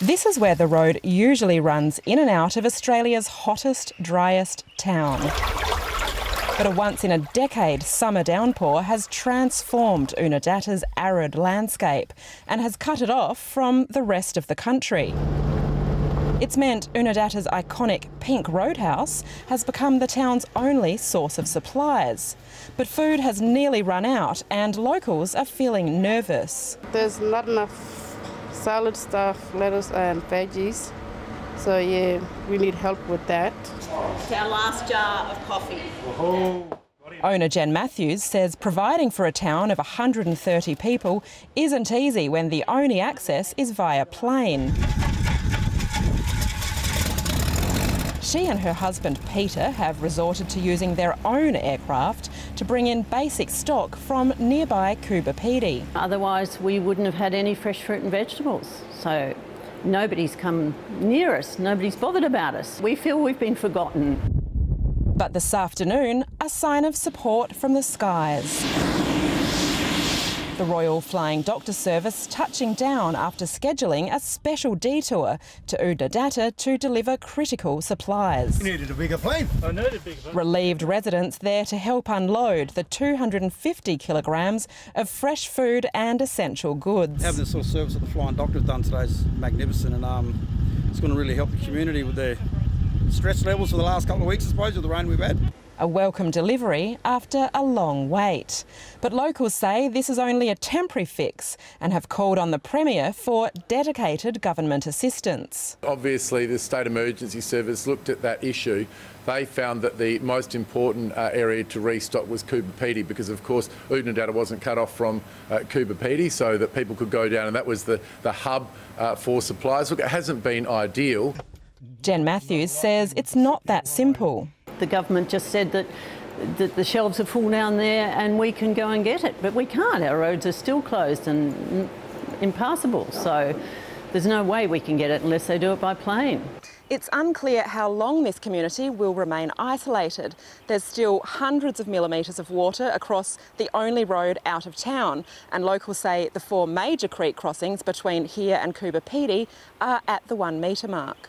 This is where the road usually runs in and out of Australia's hottest, driest town. But a once-in-a-decade summer downpour has transformed Oodnadatta's arid landscape and has cut it off from the rest of the country. It's meant Oodnadatta's iconic pink roadhouse has become the town's only source of supplies. But food has nearly run out and locals are feeling nervous. There's not enough salad stuff, lettuce and veggies. So yeah, we need help with that. It's our last jar of coffee. Owner Jen Matthews says providing for a town of 130 people isn't easy when the only access is via plane. She and her husband Peter have resorted to using their own aircraft to bring in basic stock from nearby Coober Pedy. Otherwise we wouldn't have had any fresh fruit and vegetables. So nobody's come near us, nobody's bothered about us. We feel we've been forgotten. But this afternoon, a sign of support from the skies. The Royal Flying Doctor Service touching down after scheduling a special detour to Oodnadatta to deliver critical supplies. You needed a bigger plane. I needed a bigger plane. Relieved residents there to help unload the 250 kilograms of fresh food and essential goods. Having the sort of service that the Flying Doctor's done today is magnificent, and it's going to really help the community with their stress levels for the last couple of weeks, I suppose, with the rain we've had. A welcome delivery after a long wait. But locals say this is only a temporary fix and have called on the Premier for dedicated government assistance. Obviously, the State Emergency Service looked at that issue. They found that the most important area to restock was Coober Pedy because, of course, Oodnadatta wasn't cut off from Coober Pedy so that people could go down, and that was the hub for supplies. Look, it hasn't been ideal. Jen Matthews says it's not that simple. The government just said that the shelves are full down there and we can go and get it, but we can't. Our roads are still closed and impassable, so there's no way we can get it unless they do it by plane. It's unclear how long this community will remain isolated. There's still hundreds of millimetres of water across the only road out of town, and locals say the 4 major creek crossings between here and Coober Pedy are at the 1 metre mark.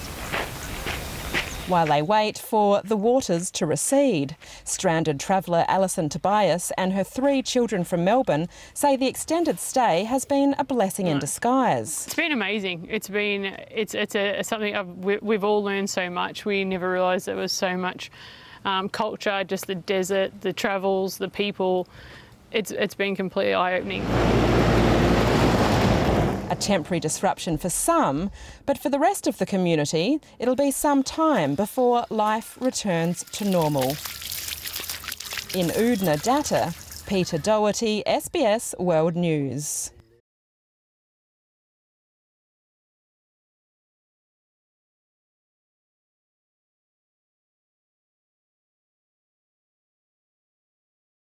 While they wait for the waters to recede, stranded traveller Alison Tobias and her 3 children from Melbourne say the extended stay has been a blessing in disguise. It's been amazing. It's something we've all learned so much. We never realised there was so much culture, just the desert, the travels, the people. It's been completely eye-opening. A temporary disruption for some, but for the rest of the community, it'll be some time before life returns to normal. In Oodnadatta, Peter Doherty, SBS World News.